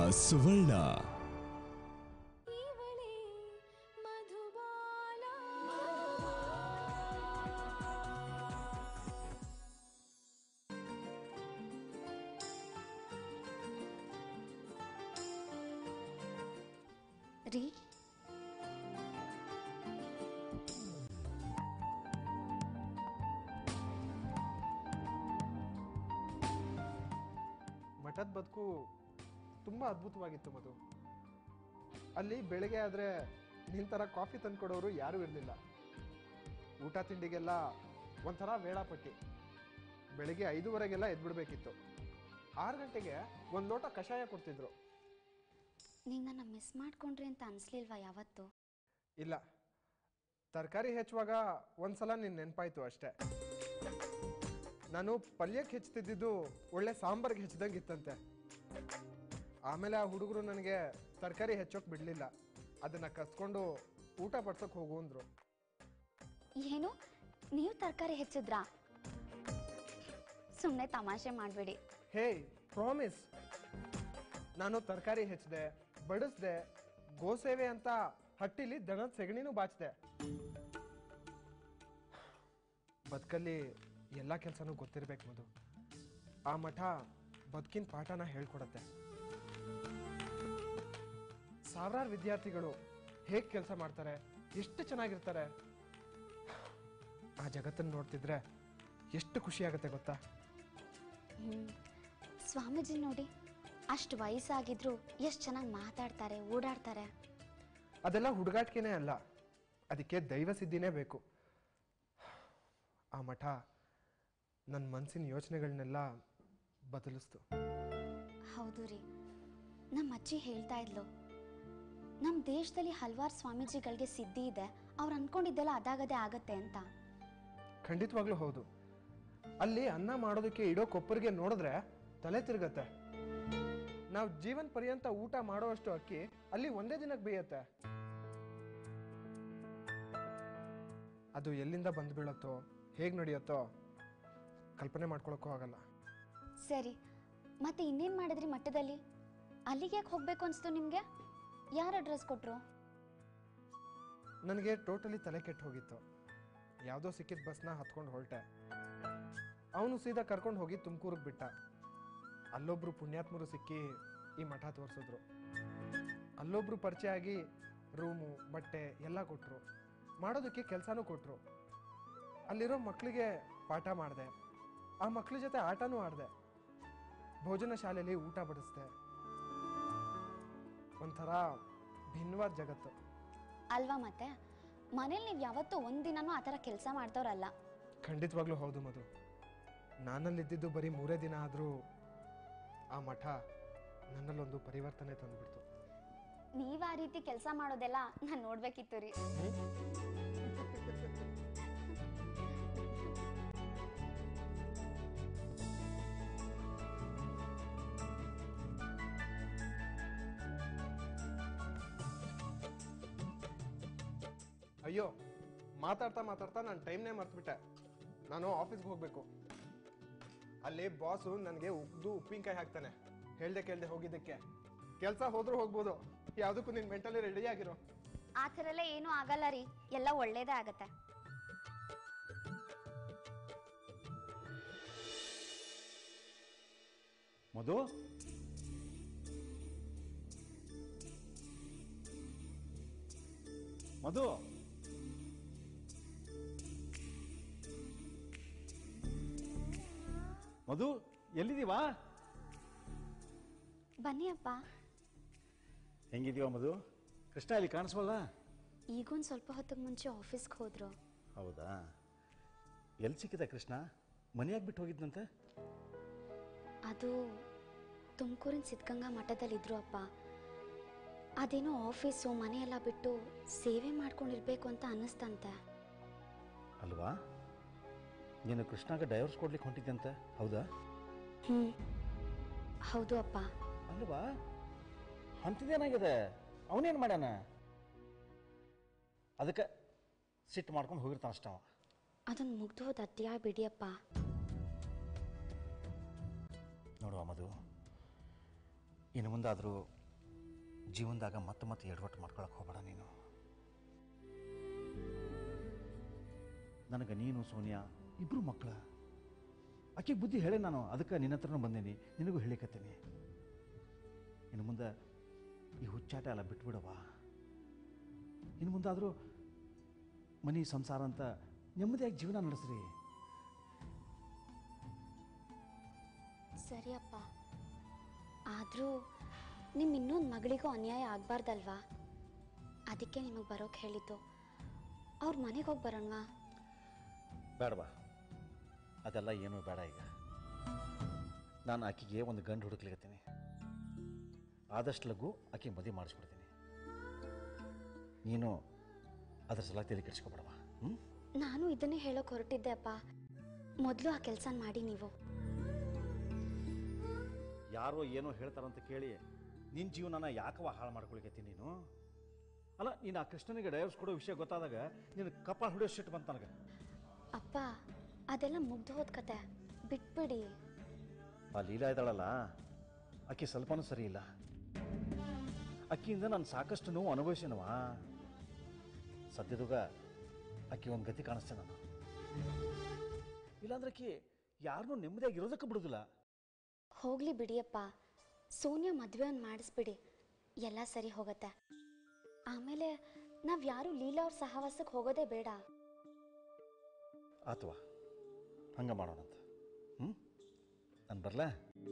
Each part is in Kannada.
ಸುವರ್ಣ. ರೀ ಮಠದ ಬದುಕು ತುಂಬ ಅದ್ಭುತವಾಗಿತ್ತು ಮಧು. ಅಲ್ಲಿ ಬೆಳಗ್ಗೆ ಆದರೆ ನಿಂತರ ಕಾಫಿ ತಂದ್ಕೊಡೋರು ಯಾರೂ ಇರಲಿಲ್ಲ. ಊಟ ತಿಂಡಿಗೆಲ್ಲ ಒಂಥರ ವೇಳಾಪಟ್ಟಿ. ಬೆಳಗ್ಗೆ 5:30ಗೆಲ್ಲ ಎದ್ಬಿಡ್ಬೇಕಿತ್ತು. 6 ಗಂಟೆಗೆ ಒಂದು ಲೋಟ ಕಷಾಯ ಕೊಡ್ತಿದ್ರು. ನೀವು ನನ್ನ ಮಿಸ್ ಮಾಡ್ಕೊಂಡ್ರಿ ಅಂತ ಅನಿಸ್ಲಿಲ್ವಾ ಯಾವತ್ತು? ಇಲ್ಲ, ತರಕಾರಿ ಹೆಚ್ಚುವಾಗ ಒಂದ್ಸಲ ನಿನ್ನ ನೆನಪಾಯ್ತು ಅಷ್ಟೇ. ನಾನು ಪಲ್ಯಕ್ಕೆ ಹೆಚ್ಚುತ್ತಿದ್ದು ಒಳ್ಳೆ ಸಾಂಬಾರ್ಗೆ ಹೆಚ್ಚಿದಂಗೆ ಇತ್ತಂತೆ. ಆಮೇಲೆ ಆ ಹುಡುಗರು ನನಗೆ ತರಕಾರಿ ಹೆಚ್ಚೋಕೆ ಬಿಡಲಿಲ್ಲ. ಅದನ್ನು ಕಸ್ಕೊಂಡು ಊಟ ಪಡ್ಸೋಕೆ ಹೋಗು ಅಂದರು. ಏನು, ನೀವು ತರಕಾರಿ ಹೆಚ್ಚಿದ್ರಾ? ಸುಮ್ಮನೆ ತಮಾಷೆ ಮಾಡಬೇಡಿ. Hey, promise. ನಾನು ತರಕಾರಿ ಹೆಚ್ಚಿದೆ, ಬಡಿಸ್ದೆ, ಗೋಸೇವೆ ಅಂತ ಹಟ್ಟಿಲಿ ದನದ ಸೆಗಣಿನೂ ಬಾಚಿದೆ. ಬದುಕಲ್ಲಿ ಎಲ್ಲ ಕೆಲಸನೂ ಗೊತ್ತಿರ್ಬೇಕು ಮಧು. ಆ ಮಠ ಬದುಕಿನ ಪಾಠನ ಹೇಳ್ಕೊಡತ್ತೆ. ಸಾವಿರಾರು ವಿದ್ಯಾರ್ಥಿಗಳು ಹೇಗೆ ಕೆಲಸ ಮಾಡ್ತಾರೆ, ಎಷ್ಟು ಚೆನ್ನಾಗಿರ್ತಾರೆ. ಆ ಜಗತ್ತನ್ನು ನೋಡ್ತಿದ್ರೆ ಎಷ್ಟು ಖುಷಿ ಆಗುತ್ತೆ ಗೊತ್ತಾ? ಸ್ವಾಮೀಜಿ ನೋಡಿ, ಅಷ್ಟು ವಯಸ್ಸಾಗಿದ್ರು ಎಷ್ಟು ಚೆನ್ನಾಗಿ ಮಾತಾಡ್ತಾರೆ, ಓಡಾಡ್ತಾರೆ. ಅದೆಲ್ಲ ಹುಡುಗಾಟಿಕೆನೇ ಅಲ್ಲ, ಅದಕ್ಕೆ ದೈವ ಸಿದ್ಧಿನೇ ಬೇಕು. ಆ ಮಠ ನನ್ನ ಮನಸ್ಸಿನ ಯೋಚನೆಗಳನ್ನೆಲ್ಲ ಬದಲಿಸ್ತು. ಹೌದು ರೀ, ನಮ್ಮ ಅಜ್ಜಿ ಹೇಳ್ತಾ ಇದ್ಲು, ನಮ್ಮ ದೇಶದಲ್ಲಿ ಹಲವಾರು ಸ್ವಾಮೀಜಿಗಳಿಗೆ ಸಿದ್ಧಿ ಇದೆ, ಅವ್ರು ಅನ್ಕೊಂಡಿದ್ದೆಲ್ಲ ಅದಾಗದೇ ಆಗತ್ತೆ ಅಂತ. ಖಂಡಿತವಾಗ್ಲೂ ಹೌದು. ಅಲ್ಲಿ ಅನ್ನ ಮಾಡೋದಕ್ಕೆ ಇಡೋ ಕೊಪ್ಪರಿಗೆ ನೋಡಿದ್ರೆ ತಲೆ ತಿರುಗತ್ತೆ. ನಾವು ಜೀವನ ಪರ್ಯಂತ ಊಟ ಮಾಡೋಷ್ಟು ಅಕ್ಕಿ ಅಲ್ಲಿ ಒಂದೇ ದಿನಕ್ಕೆ ಬೇಯತ್ತೆ. ಅದು ಎಲ್ಲಿಂದ ಬಂದು ಬೀಳತ್ತೋ, ಹೇಗೆ ನಡೆಯುತ್ತೋ ಕಲ್ಪನೆ ಮಾಡ್ಕೊಳಕ್ಕೂ ಆಗಲ್ಲ. ಸರಿ, ಮತ್ತೆ ಇನ್ನೇನು ಮಾಡಿದ್ರಿ ಮಠದಲ್ಲಿ? ಅಲ್ಲಿಗೆ ಯಾಕೆ ಹೋಗ್ಬೇಕು ಅನ್ಸ್ತು ನಿಮಗೆ? ಯಾರು ಅಡ್ರೆಸ್ ಕೊಟ್ರು? ನನಗೆ ಟೋಟಲಿ ತಲೆ ಕೆಟ್ಟು ಹೋಗಿತ್ತು. ಯಾವುದೋ ಸಿಕ್ಕಿದ ಬಸ್ನ ಹತ್ಕೊಂಡು ಹೊರಟೆ. ಅವನು ಸೀದಾ ಕರ್ಕೊಂಡು ಹೋಗಿ ತುಮಕೂರಿಗೆ ಬಿಟ್ಟ. ಅಲ್ಲೊಬ್ರು ಪುಣ್ಯಾತ್ಮರು ಸಿಕ್ಕಿ ಈ ಮಠ ತೋರಿಸಿದ್ರು. ಅಲ್ಲೊಬ್ರು ಪರಿಚಯ ಆಗಿ ರೂಮು, ಬಟ್ಟೆ ಎಲ್ಲ ಕೊಟ್ಟರು. ಮಾಡೋದಕ್ಕೆ ಕೆಲಸನೂ ಕೊಟ್ಟರು. ಅಲ್ಲಿರೋ ಮಕ್ಕಳಿಗೆ ಪಾಠ ಮಾಡಿದೆ. ಆ ಮಕ್ಕಳ ಜೊತೆ ಆಟನೂ ಆಡಿದೆ. ಭೋಜನ ಶಾಲೆಯಲ್ಲಿ ಊಟ ಬಡಿಸ್ದೆ. ಒಂಥರ ಭಿನ್ನವಾದ ಜಗತ್ತು ಅಲ್ವಾ? ಮತ್ತೆ ಮನೇಲಿ ನೀವು ಯಾವತ್ತೂ ಒಂದಿನನೂ ಆ ಥರ ಕೆಲಸ ಮಾಡ್ದವ್ರಲ್ಲ. ಖಂಡಿತವಾಗ್ಲೂ ಹೌದು ಮಧು. ನಾನಲ್ಲಿದ್ದಿದ್ದು ಬರೀ 3 ದಿನ ಆದರೂ ಆ ಮಠ ನನ್ನಲ್ಲೊಂದು ಪರಿವರ್ತನೆ ತಂದುಬಿಡ್ತು. ನೀವು ಆ ರೀತಿ ಕೆಲಸ ಮಾಡೋದೆಲ್ಲ ನಾನು ನೋಡ್ಬೇಕಿತ್ತು ರೀ. ಅಯ್ಯೋ, ಮಾತಾಡ್ತಾ ಮಾತಾಡ್ತಾ ನಾನು ಟೈಮ್ನೇ ಮರ್ತ್ಬಿಟ್ಟೆ. ನಾನು ಆಫೀಸ್ಗೆ ಹೋಗ್ಬೇಕು. ಅಲ್ಲಿ ಬಾಸು ನನಗೆ ಉಪ್ಪಿನಕಾಯಿ ಹಾಕ್ತಾನೆ. ಹೇಳ್ದೆ ಕೇಳ್ದೆ ಹೋಗಿದ್ದಕ್ಕೆ. ಕೆಲಸ ಹೋದ್ರೂ ಹೋಗ್ಬೋದು, ಯಾವುದಕ್ಕೂ ನೀನು ಮೆಂಟಲಿ ರೆಡಿ ಆಗಿರೋ. ಆ ಥರ ಎಲ್ಲ ಏನೂ ಆಗಲ್ಲ ರೀ, ಎಲ್ಲ ಒಳ್ಳೇದೇ ಆಗತ್ತೆ. ಮಧು, ಮಧು, ಮಧು, ಎಲ್ಲಿದ್ದೀವಾ? ಬನ್ನಿ ಅಪ್ಪ. ಹೆಂಗಿದೀವ ಮಧು? ಕೃಷ್ಣ ಇಲ್ಲಿ ಕಾಣಿಸ್ವಲ್ಲ? ಈಗೊಂದು ಸ್ವಲ್ಪ ಹೊತ್ತಿಗೆ ಮುಂಚೆ ಆಫೀಸ್ಗೆ ಹೋದ್ರು. ಹೌದಾ? ಎಲ್ಲಿ ಸಿಕ್ಕಿದ ಕೃಷ್ಣ? ಮನೆಯಾಗಿ ಬಿಟ್ಟು ಹೋಗಿದ್ನಂತೆ? ಅದು ತುಮಕೂರಿನ ಸಿದ್ಧಗಂಗಾ ಮಠದಲ್ಲಿದ್ರು ಅಪ್ಪ. ಅದೇನೋ ಆಫೀಸು ಮನೆಯೆಲ್ಲ ಬಿಟ್ಟು ಸೇವೆ ಮಾಡ್ಕೊಂಡಿರ್ಬೇಕು ಅಂತ ಅನ್ನಿಸ್ತಂತೆ. ಅಲ್ವಾ? ನೀನು ಕೃಷ್ಣಾಗ ಡೈವರ್ಸ್ ಕೊಡ್ಲಿಕ್ಕೆ ಹೊಂಟಿದ್ದಂತೆ, ಹೌದಾ? ಹೌದು ಅಪ್ಪ. ಅಲ್ವಾ? ಅಂಥದ್ದೇನಾಗಿದೆ? ಅವನೇನು ಮಾಡ್ಯಾನ? ಅದಕ್ಕೆ ಸಿಟ್ಟು ಮಾಡ್ಕೊಂಡು ಹೋಗಿರ್ತಾನ ಅಷ್ಟವ. ಅದನ್ನು ಮುಗ್ದು ಹೋದ ಅಧ್ಯಾಯ ಬಿಡಿಯಪ್ಪ. ನೋಡುವ ಮಧು, ಇನ್ನು ಮುಂದಾದರೂ ಜೀವನದಾಗ ಮತ್ತೆ ಎಡವಟ್ಟು ಮಾಡ್ಕೊಳಕ್ಕೆ ಹೋಗಬೇಡ ನೀನು. ನನಗೆ ನೀನು ಸೋನಿಯಾ ಇಬ್ಬರು ಮಕ್ಕಳ. ಆಕೆಗೆ ಬುದ್ಧಿ ಹೇಳಿ ನಾನು ಅದಕ್ಕೆ ನಿನ್ನ ಹತ್ರನೂ ಬಂದೀನಿ, ನಿನಗೂ ಹೇಳಿಕತ್ತೀನಿ. ಇನ್ನು ಮುಂದೆ ಈ ಹುಚ್ಚಾಟ ಎಲ್ಲ ಬಿಟ್ಬಿಡವ. ಇನ್ನು ಮುಂದಾದರೂ ಮನೆ ಸಂಸಾರ ಅಂತ ನೆಮ್ಮದಿಯಾಗಿ ಜೀವನ ನಡೆಸ್ರಿ. ಸರಿಯಪ್ಪ, ಆದರೂ ನಿಮ್ಮ ಇನ್ನೊಂದು ಮಗಳಿಗೂ ಅನ್ಯಾಯ ಆಗಬಾರ್ದಲ್ವಾ? ಅದಕ್ಕೆ ನಿಮಗೆ ಬರೋಕೆ ಹೇಳಿದ್ದು. ಅವ್ರ ಮನೆಗೆ ಹೋಗಿ ಬರೋಣವಾ? ಬೇಡವಾ, ಅದೆಲ್ಲ ಏನೂ ಬೇಡ. ಈಗ ನಾನು ಆಕೆಗೆ ಒಂದು ಗಂಡು ಹುಡುಕ್ಲಿಕತ್ತೀನಿ. ಆದಷ್ಟು ಲಘು ಆಕೆ ಮದುವೆ ಮಾಡಿಸ್ಬಿಡ್ತೀನಿ. ನೀನು ಅದ್ರ ಸಲ ತಲೆ ಕೆಡಿಸ್ಕೊಬೇಡವಾ. ನಾನು ಇದನ್ನೇ ಹೇಳೋಕೆ ಹೊರಟಿದ್ದೆ ಅಪ್ಪ. ಮೊದಲು ಆ ಕೆಲಸ ಮಾಡಿ. ನೀವು ಯಾರೋ ಏನೋ ಹೇಳ್ತಾರಂತ ಕೇಳಿ ನಿನ್ನ ಜೀವನನ ಯಾಕವ ಹಾಳು ಮಾಡ್ಕೊಳಿಕತ್ತೀನಿ ನೀನು? ಅಲ್ಲ, ನೀನು ಆ ಕೃಷ್ಣನಿಗೆ ಡೈವರ್ಸ್ ಕೊಡೋ ವಿಷಯ ಗೊತ್ತಾದಾಗ ನೀನು ಕಪಾಳ ಹೊಡೆಯೋ ಸಿಟ್ಟು ಬಂತ ನನಗೆ. ಅಪ್ಪ, ಅದೆಲ್ಲ ಮುಗ್ದು ಹೋದ ಕತೆ, ಬಿಟ್ಬಿಡಿ. ಆ ಲೀಲಾ ಇದ್ದಾಳಲ್ಲ, ಆಕೆ ಸ್ವಲ್ಪನೂ ಸರಿ ಇಲ್ಲ. ಅಕ್ಕಿಯಿಂದ ನಾನು ಸಾಕಷ್ಟು ನೋವು ಅನುಭವಿಸಿನವಾ. ಸದ್ಯದಾಗ ಆಕೆ ಒಂದು ಗತಿ ಕಾಣಿಸ್ತೇನೆ ನಾನು. ಇಲ್ಲಾಂದ್ರೆ ಆಕೆ ಯಾರನ್ನೂ ನೆಮ್ಮದಿಯಾಗಿ ಇರೋದಕ್ಕೆ ಬಿಡೋದಿಲ್ಲ. ಹೋಗ್ಲಿ ಬಿಡಿಯಪ್ಪ, ಸೋನಿಯಾ ಮದುವೆ ಒಂದು ಮಾಡಿಸ್ಬಿಡಿ, ಎಲ್ಲ ಸರಿ ಹೋಗತ್ತೆ. ಆಮೇಲೆ ನಾವು ಯಾರು ಲೀಲಾ ಅವ್ರ ಸಹವಾಸಕ್ಕೆ ಹೋಗೋದೇ ಬೇಡ. ಆತವಾ, ಹಂಗೆ ಮಾಡೋಣಂತ. ನಾನು ಬರಲಾ?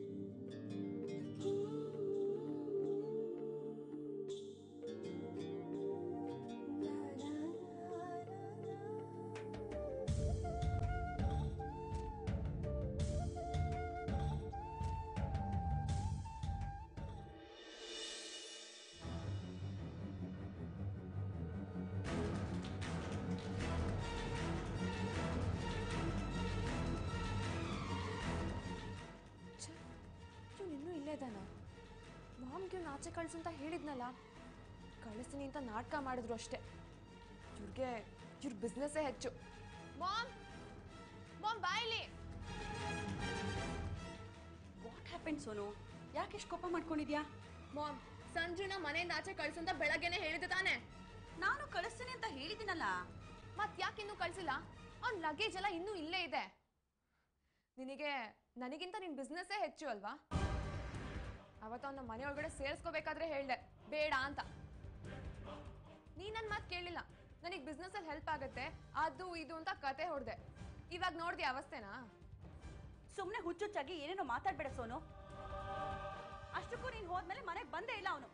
ಇನ್ನೂ ಇಲ್ಲೇ ಇದ್ದಾನ? ಮಾಮ್ಗೆ ಇವ್ನು ಆಚೆ ಕಳಿಸಂತ ಹೇಳಿದ್ನಲ್ಲ, ಕಳಿಸ್ತೀನಿ ಅಂತ ನಾಟಕ ಮಾಡಿದ್ರು ಅಷ್ಟೇ. ಇವ್ರ ಬಿಸ್ನೆಸ್ಸೇ ಹೆಚ್ಚು. ಮಾಮ್ ಮಾಮ್ ಬಾಯ್ಲಿ. What happen Sonu? ಯಾಕೆ ಇಷ್ಟು ಕೋಪ ಮಾಡ್ಕೊಂಡಿದ್ಯಾ? ಮಾಮ್, ಸಂಜುನ ಮನೆಯಿಂದ ಆಚೆ ಕಳಿಸಂತ ಬೆಳಗ್ಗೆನೆ ಹೇಳಿದ್ದೆ ತಾನೆ. ನಾನು ಕಳಿಸ್ತೀನಿ ಅಂತ ಹೇಳಿದ್ದೀನಲ್ಲ. ಮತ್ ಯಾಕೆ ಇನ್ನೂ ಕಳಿಸಿಲ್ಲ? ಅವ್ನ ಲಗೇಜ್ ಎಲ್ಲ ಇನ್ನೂ ಇಲ್ಲೇ ಇದೆ. ನನಗಿಂತ ನಿನ್ ಬಿಸ್ನೆಸ್ಸೇ ಹೆಚ್ಚು ಅಲ್ವಾ? ಅವತ್ತು ಅವನ ಮನೆ ಒಳಗಡೆ ಸೇರಿಸ್ಕೋಬೇಕಾದ್ರೆ ಹೇಳ್ದೆ ಬೇಡ ಅಂತ. ನೀ ನನ್ನ ಮಾತು ಕೇಳಿಲ್ಲ. ನನಗೆ ಬಿಸ್ನೆಸ್ಸಲ್ಲಿ ಹೆಲ್ಪ್ ಆಗುತ್ತೆ ಅದು ಇದು ಅಂತ ಕತೆ ಹೊಡೆದೆ. ಇವಾಗ ನೋಡ್ದಿ ಅವಸ್ಥೆನಾ? ಸುಮ್ಮನೆ ಹುಚ್ಚುಚ್ಚಾಗಿ ಏನೇನೋ ಮಾತಾಡ್ಬೇಡ ಸೋನು. ಅಷ್ಟಕ್ಕೂ ನೀನು ಹೋದ್ಮೇಲೆ ಮನೆಗೆ ಬಂದೇ ಇಲ್ಲ ಅವನು.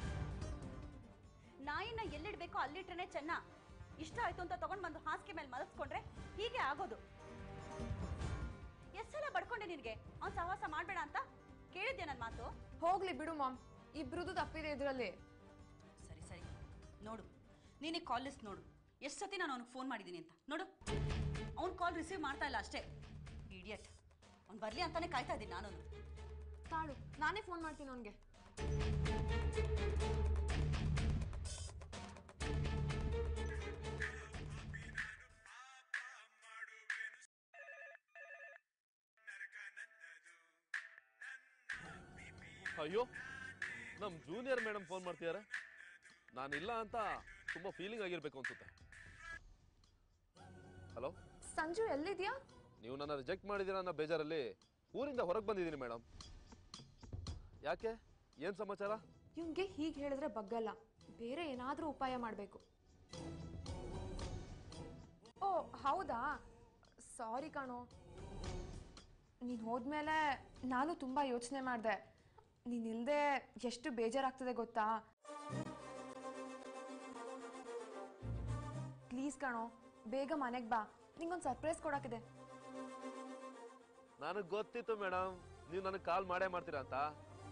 ನಾಯಿನ ಎಲ್ಲಿಡ್ಬೇಕೋ ಅಲ್ಲಿಟ್ರೇನೆ ಚೆನ್ನ. ಇಷ್ಟ ಆಯ್ತು ಅಂತ ತಗೊಂಡ್ ಬಂದು ಹಾಸಿಗೆ ಮೇಲೆ ಮಲಗಿಸ್ಕೊಂಡ್ರೆ ಹೀಗೆ ಆಗೋದು. ಎಷ್ಟೆಲ್ಲ ಬಡ್ಕೊಂಡೆ ನಿನಗೆ ಅವ್ನು ಸಹವಾಸ ಮಾಡ್ಬೇಡ ಅಂತ? ಕೇಳಿದ್ಯಾ ನನ್ನ ಮಾತು? ಹೋಗ್ಲಿ ಬಿಡು ಮಾಮ್, ಇಬ್ರದ್ದು ತಪ್ಪಿದೆ ಇದರಲ್ಲಿ. ಸರಿ ಸರಿ, ನೋಡು ನೀನೇ ಕಾಲ್ ಲಿಸ್ಟ್ ನೋಡು. ಎಷ್ಟು ಸತಿ ನಾನು ಅವ್ನಿಗೆ ಫೋನ್ ಮಾಡಿದ್ದೀನಿ ಅಂತ ನೋಡು. ಅವ್ನು ಕಾಲ್ ರಿಸೀವ್ ಮಾಡ್ತಾ ಇಲ್ಲ ಅಷ್ಟೇ. ಇಡಿಯಟ್. ಅವ್ನು ಬರಲಿ ಅಂತಾನೆ ಕಾಯ್ತಾ ಇದ್ದೀನಿ ನಾನು. ತಾಳು, ನಾನೇ ಫೋನ್ ಮಾಡ್ತೀನಿ ಅವನಿಗೆ. ಅಯ್ಯೋ, ನಮ್ಮ ಜೂನಿಯರ್ ಮೇಡಮ್ ಫೋನ್ ಮಾಡ್ತಿದ್ದಾರೆ. ನಾನಿಲ್ಲ ಅಂತ ತುಂಬಾ ಫೀಲಿಂಗ್ ಆಗಿರ್ಬೇಕು ಅನ್ಸುತ್ತೆ. ಹಲೋ ಸಂಜು, ಎಲ್ಲಿದ್ಯಾ? ನೀವು ನನ್ನ ರಿಜೆಕ್ಟ್ ಮಾಡಿದ್ದೀರಾ ಅನ್ನೋ ಬೇಜಾರಲ್ಲಿ ಊರಿಂದ ಹೊರಗೆ ಬಂದಿದ್ದೀನಿ ಮೇಡಮ್. ಯಾಕೆ, ಏನ್ ಸಮಾಚಾರ? ಇವ್ನಿಗೆ ಹೀಗೆ ಹೇಳಿದ್ರೆ ಬಗ್ಗಲ್ಲ. ಬೇರೆ ಏನಾದರೂ ಉಪಾಯ ಮಾಡಬೇಕು. ಓ ಹೌದಾ, ಸಾರಿ ಕಣೋ. ನೀನು ಹೋದ್ಮೇಲೆ ನಾನು ತುಂಬ ಯೋಚನೆ ಮಾಡಿದೆ. ನೀನಿಲ್ಲದೆ ಎಷ್ಟು ಬೇಜಾರಾಗ್ತದೆ ಗೊತ್ತಾ? ಪ್ಲೀಸ್ ಕಣೋ, ಬೇಗ ಮನೆಗೆ ಬಾ. ನಿಂಗೊಂದು ಸರ್ಪ್ರೈಸ್ ಕೊಡೋಕ್ಕಿದೆ. ನನಗೆ ಗೊತ್ತಿತ್ತು ಮೇಡಮ್ ನೀವು ನನಗೆ ಕಾಲ್ ಮಾಡೇ ಮಾಡ್ತೀರಾ ಅಂತ.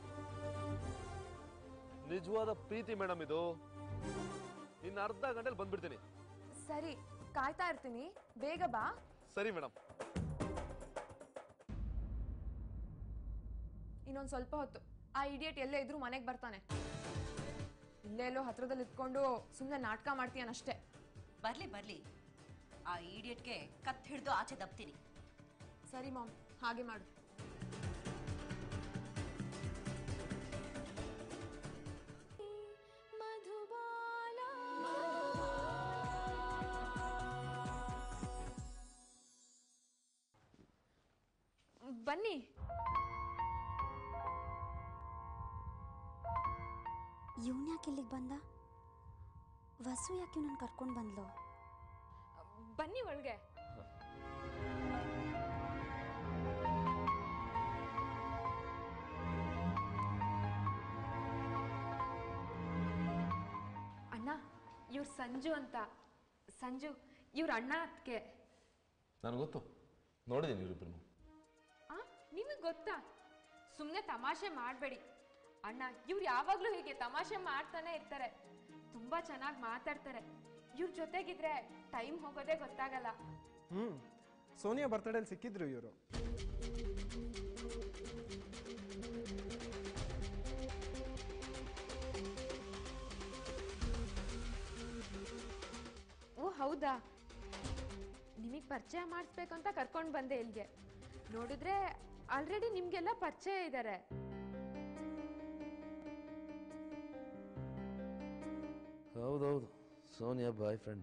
ನಿಜವಾದ ಪ್ರೀತಿ ಮೇಡಮ್ ಇದು. ಇನ್ನು ಅರ್ಧ ಗಂಟೆಲಿ ಬಂದ್ಬಿಡ್ತೀನಿ. ಸರಿ, ಕಾಯ್ತಾ ಇರ್ತೀನಿ, ಬೇಗ ಬಾ. ಸರಿ ಮೇಡಮ್. ಇನ್ನೊಂದು ಸ್ವಲ್ಪ ಹೊತ್ತು ಆ ಇಡಿಯಟ್ ಎಲ್ಲೇ ಇದ್ರೂ ಮನೆಗೆ ಬರ್ತಾನೆ. ಇಲ್ಲೇ ಎಲ್ಲೋ ಹತ್ರದಲ್ಲಿ ಇಟ್ಕೊಂಡು ಸುಮ್ಮನೆ ನಾಟಕ ಮಾಡ್ತೀಯನಷ್ಟೇ. ಬರ್ಲಿ ಬರ್ಲಿ, ಆ ಈಡಿಯಟ್ಗೆ ಕತ್ ಹಿಡಿದು ಆಚೆ ದಬ್ತೀನಿ. ಸರಿ ಮಾಮ್, ಹಾಗೆ ಮಾಡು. ಬನ್ನಿ. ಇವನ್ ಯಾಕೆ ಇಲ್ಲಿಗೆ ಬಂದ? ವಸು ಯಾಕೆ ಇವನನ್ನು ಕರ್ಕೊಂಡು ಬಂದ್ಲು? ಬನ್ನಿ ಒಳಗೆ. ಅಣ್ಣ, ಇವ್ರು ಸಂಜು ಅಂತ. ಸಂಜು ಇವ್ರ ಅಣ್ಣ ಅದಕ್ಕೆ. ನನಗೆ ಗೊತ್ತು, ನೋಡಿದ್ದೀನಿ ಇವರಿಬ್ಬರು. ನಿಮಗೆ ಗೊತ್ತಾ? ಸುಮ್ಮನೆ ತಮಾಷೆ ಮಾಡಬೇಡಿ ಅಣ್ಣ. ಇವ್ರು ಯಾವಾಗಲೂ ಹೀಗೆ ತಮಾಷೆ ಮಾಡ್ತಾನೆ ಇರ್ತಾರೆ. ತುಂಬಾ ಚೆನ್ನಾಗಿ ಮಾತಾಡ್ತಾರೆ. ಇವ್ರ ಜೊತೆಗಿದ್ರೆ ಟೈಮ್ ಹೋಗೋದೇ ಗೊತ್ತಾಗಲ್ಲ. ಸೋನಿಯಾ ಬರ್ತಡೇಲಿ ಸಿಕ್ಕಿದ್ರು ಇವರು. ಓ ಹೌದಾ? ನಿಮಗೆ ಪರಿಚಯ ಮಾಡಿಸ್ಬೇಕು ಅಂತ ಕರ್ಕೊಂಡು ಬಂದೆ ಇಲ್ಲಿಗೆ. ನೋಡಿದ್ರೆ ಆಲ್ರೆಡಿ ನಿಮ್ಗೆಲ್ಲ ಪರಿಚಯ ಇದ್ದಾರೆ. ಹೌದೌದು, ಸೋನಿಯಾ ಬಾಯ್ ಫ್ರೆಂಡ್.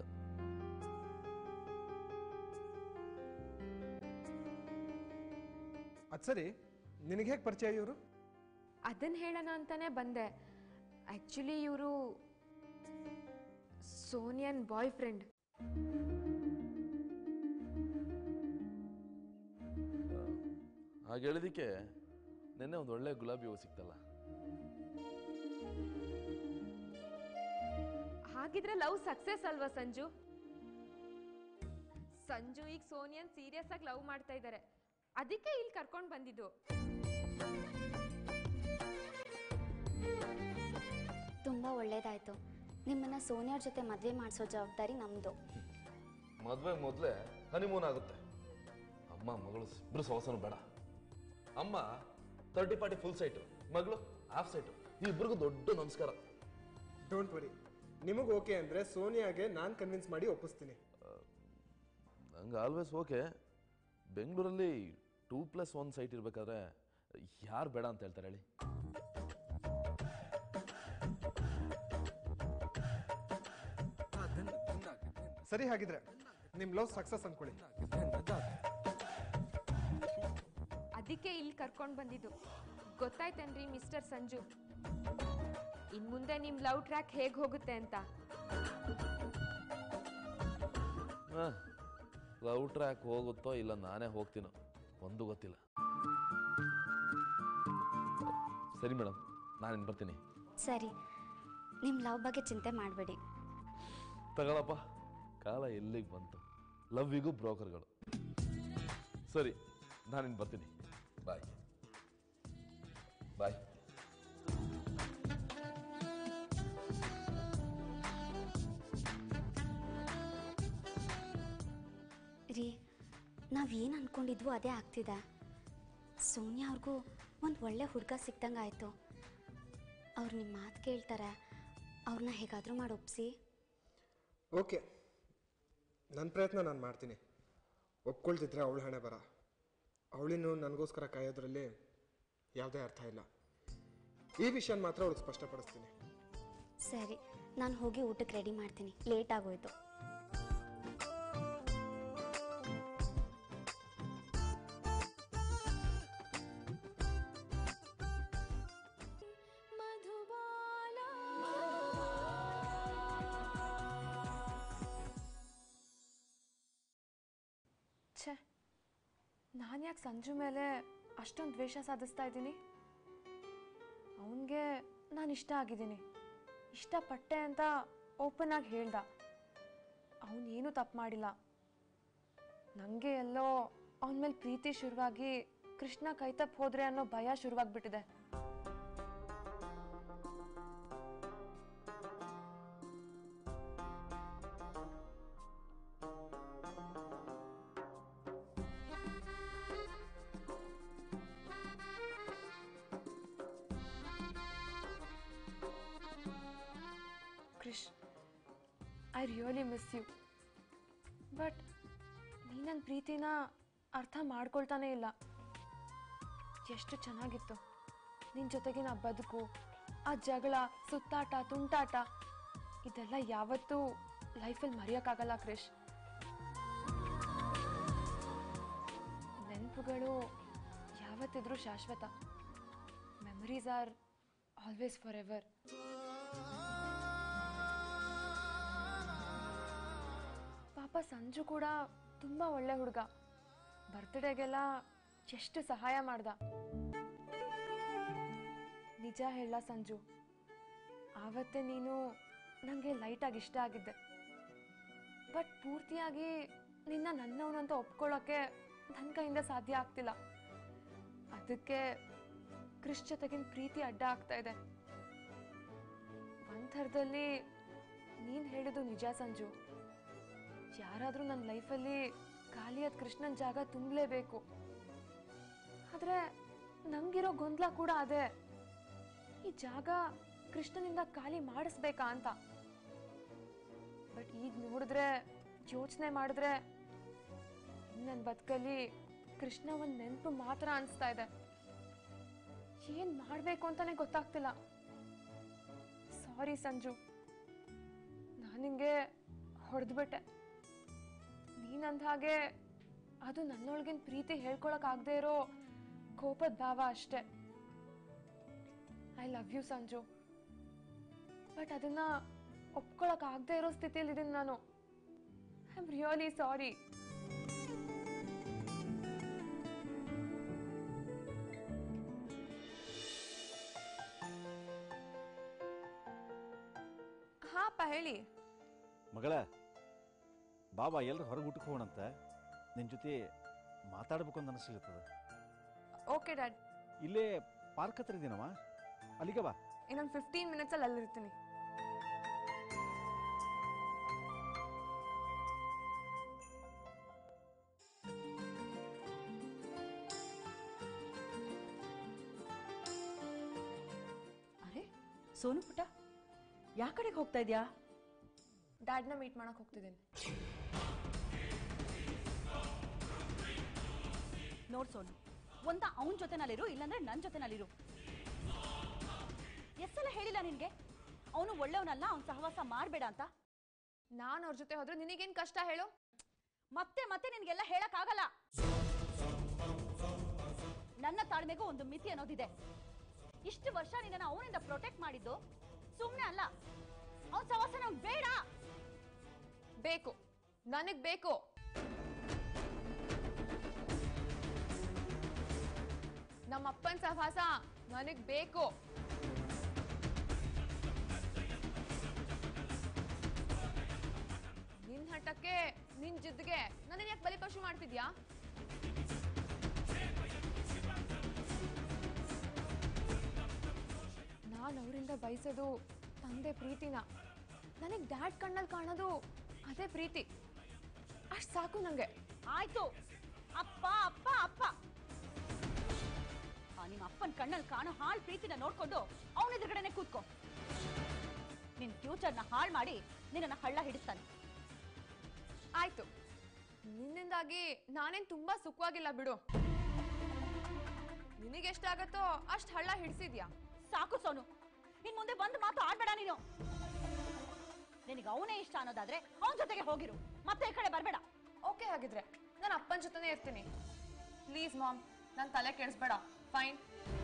ಅದು ಸರಿ, ನಿನಗೆ ಹೇಗೆ ಪರಿಚಯ ಇವರು? ಅದನ್ನ ಹೇಳೋಣ ಅಂತಾನೆ ಬಂದೆ. ಆಕ್ಚುಲಿ ಇವರು ಸೋನಿಯನ್ ಬಾಯ್ ಫ್ರೆಂಡ್. ಹಾಗೆ ಹೇಳಿದಕ್ಕೆ ನಿನ್ನೆ ಒಂದು ಒಳ್ಳೆ ಗುಲಾಬಿ ಹೂವು ಸಿಕ್ತಲ್ಲ. ಹಾಗಿದ್ರೆ ಲವ್ ಸಕ್ಸಸ್ ಅಲ್ವಾ ಸಂಜು? ಸಂಜು ಈಗ ಸೋನಿಯನ್ ಸೀರಿಯಸ್ ಆಗಿ ಲವ್ ಮಾಡ್ತಾ ಇದ್ದಾರೆ. ಅದಕ್ಕೆ ಇಲ್ಲಿ ಕರ್ಕೊಂಡು ಬಂದಿದ್ದು. ತುಂಬ ಒಳ್ಳೇದಾಯ್ತು. ನಿಮ್ಮನ್ನ ಸೋನಿಯಾರ್ ಜೊತೆ ಮದುವೆ ಮಾಡಿಸೋ ಜವಾಬ್ದಾರಿ ನಮ್ಮದು. ಮದುವೆ ಮೊದಲೇ ಹನಿಮೂನ್ ಆಗುತ್ತೆ. ಅಮ್ಮ ಮಗಳು ಇಬ್ರು ಸವಸನು ಬೇಡ. ಅಮ್ಮ 30-40 ಫುಲ್ ಸೈಟು, ಮಗಳು ಹಾಫ್ ಸೈಟು. ಈ ಇಬ್ಬರಿಗೂ ದೊಡ್ಡ ನಮಸ್ಕಾರ. ಡೋಂಟ್ ವರಿ, ನಿಮಗೆ ಓಕೆ ಅಂದರೆ ಸೋನಿಯಾಗೆ ನಾನು ಕನ್ವಿನ್ಸ್ ಮಾಡಿ ಒಪ್ಪಿಸ್ತೀನಿ. ನಂಗೆ ಆಲ್ವೇಸ್ ಓಕೆ. ಬೆಂಗಳೂರಲ್ಲಿ 2+1 ಸೈಟ್ ಇರಬೇಕಾದ್ರೆ ಯಾರು ಬೇಡ ಅಂತ ಹೇಳ್ತಾರೆ ಹೇಳಿ? ಸರಿ, ಹಾಗಿದ್ರೆ ನಿಮ್ಮ ಲವ್ ಸಕ್ಸಸ್ ಅನ್ಕೊಳ್ಳಿ. ಅದಕ್ಕೆ ಇಲ್ಲಿ ಕರ್ಕೊಂಡು ಬಂದಿದ್ದು. ಗೊತ್ತಾಯ್ತೇನ್ರಿ ಮಿಸ್ಟರ್ ಸಂಜು? ಇನ್ ಮುಂದೆ ನಿಮ್ ಲವ್ ಟ್ರ್ಯಾಕ್ ಹೇಗೆ ಹೋಗುತ್ತೆ ಅಂತ. ಲವ್ ಟ್ರ್ಯಾಕ್ ಹೋಗುತ್ತೋ ಇಲ್ಲ ನಾನೇ ಹೋಗ್ತೀನೋ ಒಂದು ಗೊತ್ತಿಲ್ಲ. ಸರಿ ಮೇಡಮ್, ನಾನಿನ್ ಬರ್ತೀನಿ. ಸರಿ, ನಿಮ್ಮ ಲವ್ ಬಗ್ಗೆ ಚಿಂತೆ ಮಾಡಬೇಡಿ. ತಗೊಳಪ್ಪ, ಕಾಲ ಎಲ್ಲಿಗೆ ಬಂತು? ಲವ್ವಿಗೂ ಬ್ರೋಕರ್ಗಳು. ಸರಿ, ನಾನಿನ್ ಬರ್ತೀನಿ. ಬಾಯ್ ಬಾಯ್. ರೀ, ನಾವೇನು ಅನ್ಕೊಂಡಿದ್ವು ಅದೇ ಆಗ್ತಿದೆ. ಸೋನಿಯಾ ಅವ್ರಿಗೂ ಒಂದು ಒಳ್ಳೆ ಹುಡುಗ ಸಿಕ್ದಂಗೆ ಆಯಿತು. ಅವ್ರು ನಿಮ್ಮ ಮಾತು ಕೇಳ್ತಾರೆ. ಅವ್ರನ್ನ ಹೇಗಾದರೂ ಮಾಡಿ ಒಪ್ಪಿಸಿ. ಓಕೆ, ನನ್ನ ಪ್ರಯತ್ನ ನಾನು ಮಾಡ್ತೀನಿ. ಒಪ್ಕೊಳ್ತಿದ್ರೆ ಅವಳ ಹಣೆ ಬರ. ಅವಳಿನ್ನು ನನಗೋಸ್ಕರ ಕಾಯೋದ್ರಲ್ಲಿ ಯಾವುದೇ ಅರ್ಥ ಇಲ್ಲ. ಈ ವಿಷಯ ಮಾತ್ರ ಅವಳಿಗೆ ಸ್ಪಷ್ಟಪಡಿಸ್ತೀನಿ. ಸರಿ, ನಾನು ಹೋಗಿ ಊಟಕ್ಕೆ ರೆಡಿ ಮಾಡ್ತೀನಿ. ಲೇಟ್ ಆಗೋಯ್ತು. ಛೇ, ನಾನು ಯಾಕೆ ಸಂಜು ಮೇಲೆ ಅಷ್ಟೊಂದು ದ್ವೇಷ ಸಾಧಿಸ್ತಾ ಇದ್ದೀನಿ? ಅವನಿಗೆ ನಾನು ಇಷ್ಟ ಆಗಿದ್ದೀನಿ. ಇಷ್ಟಪಟ್ಟೆ ಅಂತ ಓಪನ್ ಆಗಿ ಹೇಳ್ದ. ಅವನೇನು ತಪ್ಪು ಮಾಡಿಲ್ಲ. ನನಗೆ ಎಲ್ಲೋ ಅವನ ಮೇಲೆ ಪ್ರೀತಿ ಶುರುವಾಗಿ ಕೃಷ್ಣ ಕೈತಪ್ಪು ಹೋದ್ರೆ ಅನ್ನೋ ಭಯ ಶುರುವಾಗ್ಬಿಟ್ಟಿದೆ. Krish, I really miss you. But ನೀ ನನ್ನ ಪ್ರೀತಿನ ಅರ್ಥ ಮಾಡ್ಕೊಳ್ತಾನೇ ಇಲ್ಲ. ಎಷ್ಟು ಚೆನ್ನಾಗಿತ್ತು ನಿನ್ನ ಜೊತೆಗಿನ ಬದುಕು, ಆ ಜಗಳ, ಸುತ್ತಾಟ, ತುಂಟಾಟ, ಇದೆಲ್ಲ ಯಾವತ್ತೂ ಲೈಫಲ್ಲಿ ಮರೆಯೋಕ್ಕಾಗಲ್ಲ ಕ್ರಿಶ್. ನೆನಪುಗಳು ಯಾವತ್ತಿದ್ರೂ ಶಾಶ್ವತ. Memories are always forever. ಪಾಪ ಸಂಜು ಕೂಡ ತುಂಬ ಒಳ್ಳೆ ಹುಡುಗ. ಬರ್ತ್ಡೇಗೆಲ್ಲ ಎಷ್ಟು ಸಹಾಯ ಮಾಡ್ದ. ನಿಜ ಹೇಳ ಸಂಜು, ಆವತ್ತೇ ನೀನು ನನಗೆ ಲೈಟಾಗಿ ಇಷ್ಟ ಆಗಿದ್ದೆ. ಬಟ್ ಪೂರ್ತಿಯಾಗಿ ನಿನ್ನ ನನ್ನವನು ಅಂತ ಒಪ್ಕೊಳ್ಳೋಕ್ಕೆ ನನ್ನ ಕೈಯಿಂದ ಸಾಧ್ಯ ಆಗ್ತಿಲ್ಲ. ಅದಕ್ಕೆ ಕೃಷ್ ಜೊತೆಗಿನ ಪ್ರೀತಿ ಅಡ್ಡ ಆಗ್ತಾ ಇದೆ. ಒಂಥರದಲ್ಲಿ ನೀನು ಹೇಳಿದ್ದು ನಿಜ ಸಂಜು. ಯಾರಾದರೂ ನನ್ನ ಲೈಫಲ್ಲಿ ಖಾಲಿಯಾದ ಕೃಷ್ಣನ ಜಾಗ ತುಂಬಲೇಬೇಕು. ಆದರೆ ನಂಗಿರೋ ಗೊಂದಲ ಕೂಡ ಅದೇ, ಈ ಜಾಗ ಕೃಷ್ಣನಿಂದ ಖಾಲಿ ಮಾಡಿಸ್ಬೇಕಾ ಅಂತ. ಬಟ್ ಈಗ ನೋಡಿದ್ರೆ, ಯೋಚನೆ ಮಾಡಿದ್ರೆ ನನ್ನ ಬದುಕಲ್ಲಿ ಕೃಷ್ಣ ಒಂದು ನೆನಪು ಮಾತ್ರ ಅನಿಸ್ತಾ ಇದೆ. ಏನ್ ಮಾಡಬೇಕು ಅಂತಾನೆ ಗೊತ್ತಾಗ್ತಿಲ್ಲ. ಸಾರಿ ಸಂಜು, ನಾನು ನಿಂಗೆ ಹೊಡೆದ್ಬಿಟ್ಟೆ. ನೀನಂದ ಹಾಗೆ ಅದು ನನ್ನೊಳಗಿನ ಪ್ರೀತಿ ಹೇಳ್ಕೊಳಕ್ ಆಗದೆ ಇರೋ ಕೋಪದ ಭಾವ ಅಷ್ಟೆ. I love you Sanju. But ಅದನ್ನ ಒಪ್ಕೊಳಕ್ ಆಗದೆ ಇರೋ ಸ್ಥಿತಿಯಲ್ಲಿ ಇದೀನಿ ನಾನು. I am really sorry. ಹಾಪ ಹೇಳಿ. ಮಗಳ, ಬಾಬಾ ಎಲ್ಲರೂ ಹೊರಗೆ ಊಟಕ್ಕೆ ಹೋಗೋಣಂತ. ನಿನ್ನ ಜೊತೆ ಮಾತಾಡ್ಬೇಕು ಅಂತ ಅನಿಸ್ಲಿರ್ತದ. Okay dad. ಇಲ್ಲೇ ಪಾರ್ಕ್ ಹತ್ರ ಇದೀನವ, ಅಲ್ಲಿಗೆ ಬಾ. ಇನ್ನೊಂದು 15 ಮಿನಿಟ್ಸಲ್ಲಿ ಅಲ್ಲಿರ್ತೀನಿ. ಅರೆ ಸೋನು ಪುಟ್ಟ, ಯಾ ಕಡೆಗೆ ಹೋಗ್ತಾ ಇದ್ಯಾ? ಡ್ಯಾಡ್ನ ಮೀಟ್ ಮಾಡಕ್ ಹೋಗ್ತಿದ್ದೀನಿ. ನೋಡ್ ಸೋನು, ಒಂದ ಅವನ ಜೊತೆನಲ್ಲಿರು, ಇಲ್ಲಾಂದ್ರೆ ನನ್ನ ಜೊತೆನಲ್ಲಿರು. ಎಷ್ಟೆಲ್ಲ ಹೇಳಿಲ್ಲ ನಿನ್ಗೆ ಅವನು ಒಳ್ಳೆಯವನಲ್ಲ, ಅವನ ಸಹವಾಸ ಮಾಡಬೇಡ ಅಂತ. ನಾನು ಅವ್ರ ಜೊತೆ ಹೋದ್ರೆ ನಿನಗೇನ್ ಕಷ್ಟ ಹೇಳು? ಮತ್ತೆ ಮತ್ತೆ ನಿನ್ಗೆಲ್ಲ ಹೇಳಕ್ ಆಗಲ್ಲ. ನನ್ನ ತಾಳ್ಮೆಗೂ ಒಂದು ಮಿತಿ ಅನ್ನೋದಿದೆ. ಇಷ್ಟು ವರ್ಷ ನಿನ್ನ ಅವನಿಂದ ಪ್ರೊಟೆಕ್ಟ್ ಮಾಡಿದ್ದು ಸುಮ್ಮನೆ ಅಲ್ಲ. ಅವನ ಸಹವಾಸ ನಮ್ಗೆ ಬೇಡ. ಬೇಕು, ನನಗ್ ಬೇಕು. ನಮ್ಮ ಅಪ್ಪನ ಸಹವಾಸ ನನಗ್ ಬೇಕು. ನಿನ್ ಹಠಕ್ಕೆ, ನಿನ್ ಜಿದ್ಗೆ ನನ್ನ ಯಾಕೆ ಬಲಿಪಶು ಮಾಡ್ತಿದ್ಯಾ? ನಾನು ಅವರಿಂದ ಬಯಸೋದು ತಂದೆ ಪ್ರೀತಿನ. ನನಗ್ ಡ್ಯಾಡ್ ಕಣ್ಣಲ್ಲಿ ಕಾಣೋದು ಅದೇ ಪ್ರೀತಿ. ಅಷ್ಟ್ ಸಾಕು ನಂಗೆ. ಆಯ್ತು, ಅಪ್ಪ ಅಪ್ಪ ಅಪ್ಪ. ನಿಮ್ಮ ಅಪ್ಪನ ಕಣ್ಣಲ್ಲಿ ಕಾಣೋ ಹಾಳು ಪ್ರೀತಿನ ನೋಡ್ಕೊಂಡು ಅವನ ಎದುರುಗಡೆನೆ ಕೂತ್ಕೋ. ನಿನ್ ಫ್ಯೂಚರ್ನ ಹಾಳು ಮಾಡಿ ನಿನ್ನ ಹಳ್ಳ ಹಿಡಿಸ್ತಾನೆ. ಆಯ್ತು, ನಿನ್ನಿಂದಾಗಿ ನಾನೇನ್ ತುಂಬಾ ಸುಖವಾಗಿಲ್ಲ ಬಿಡು. ನಿನಗೆಷ್ಟಾಗತ್ತೋ ಅಷ್ಟ್ ಹಳ್ಳ ಹಿಡಿಸಿದ್ಯಾ. ಸಾಕು ಸೋನು, ಇನ್ ಮುಂದೆ ಬಂದು ಮಾತು ಆಡ್ಬೇಡ ನೀನು. ನಿನಗೆ ಅವನೇ ಇಷ್ಟ ಅನ್ನೋದಾದ್ರೆ ಅವನ ಜೊತೆಗೆ ಹೋಗಿರು, ಮತ್ತೆ ಈ ಕಡೆ ಬರ್ಬೇಡ. ಓಕೆ, ಹಾಗಿದ್ರೆ ನಾನು ಅಪ್ಪನ ಜೊತೆನೇ ಇರ್ತೀನಿ. ಪ್ಲೀಸ್ ಮಾಮ್, ನನ್ನ ತಲೆ ಕೆಡಿಸ್ಬೇಡ. ಫೈನ್.